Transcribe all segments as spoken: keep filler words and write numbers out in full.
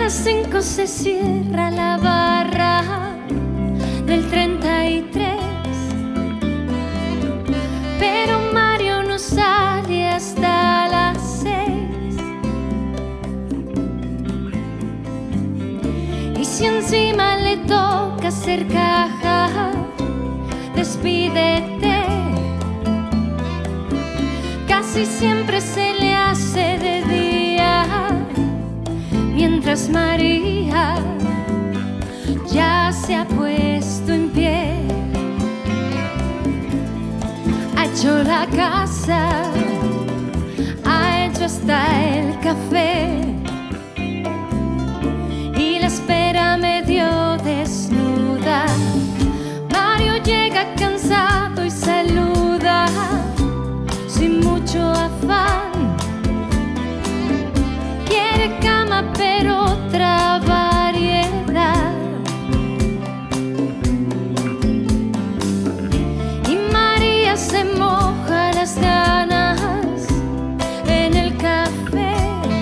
las cinco se cierra la barra del treinta y tres, pero Mario no sale hasta las seis. Y si encima le toca hacer caja, despídete. Casi siempre se le hace de día, mientras María ya se ha puesto en pie. Ha hecho la casa, ha hecho hasta el café y la espera medio desnuda. Mario llega cansado y saluda sin mucho afán. Quiere cama pero otra variedad. Y María se moja las ganas en el café.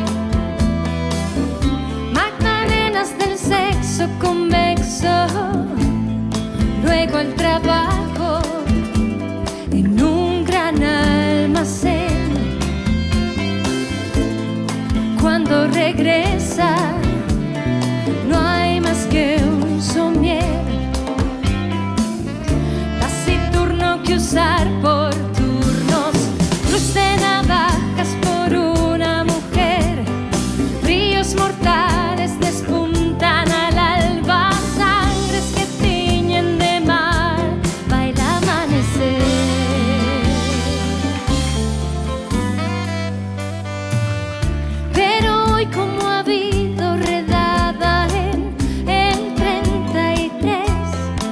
Magdalenas del sexo convexo, luego el trabajo en un gran almacén. Cuando regresa no hay más que un somier, taciturno que usar por turnos, cruz de navajas por una mujer, brillos mortales despuntan al alba, sangres que tiñen de mal, va el amanecer. Como ha habido redada en el treinta y tres,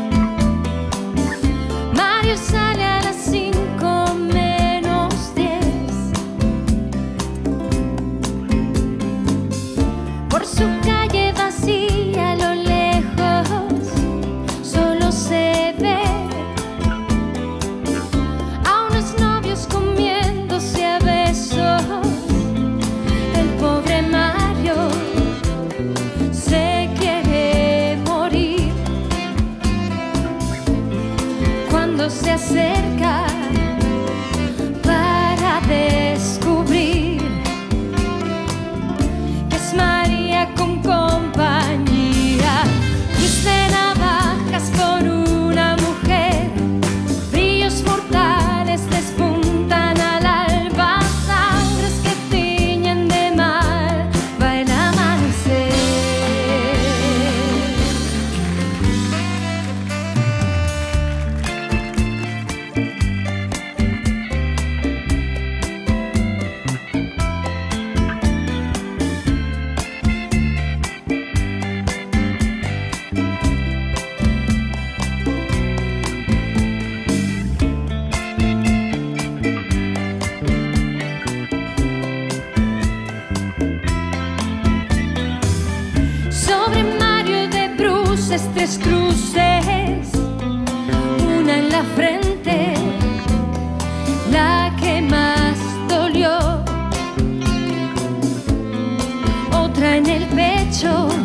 Mario sale a las cinco menos diez. Por su calle vacía a lo lejos solo se ve a unos novios comiéndose a besos. El pobre Mario se quiere morir cuando se acerca para descubrir que es María con compañía. Cruz de navajas por una mujer, brillos mortales despuntan al alba, sangres que tiñen de mal, va el amanecer. Sobre Mario de bruces, tres cruces, una en la frente, la que más dolió, otra en el pecho,